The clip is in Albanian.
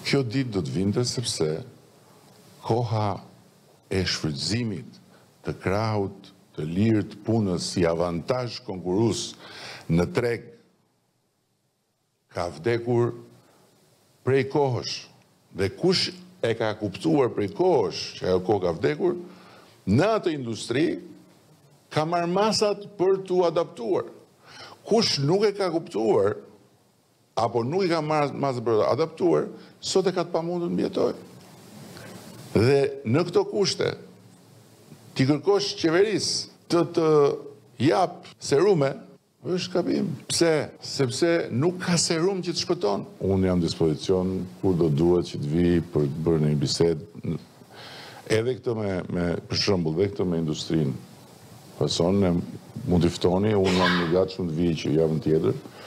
Kjo ditë do të vinte sepse koha e shfrytëzimit të krahut të lirë të punës si avantazh konkurrues në treg ka vdekur prej kohësh. Dhe kush e ka kuptuar prej kohësh që ajo kohë ka vdekur, në atë industri ka marrë masat për t'u adaptuar. Kush nuk e ka kuptuar apo nuk i ka marrë masat për t'u adaptuar, sot e ka të pamundur të mbijetojë. Dhe në këto kushte, ti kërkosh qeverisë të jap serume, është gabim. Pse? Sepse nuk ka serum që të shpëton. Unë jam dispozicion kur do duhet që të vi për të bërë një bisedë. Edhe këtë për shembull, edhe këtë me industrinë. Pason, mund të ftoni, unë jam i gatshëm të vi që javën tjetër.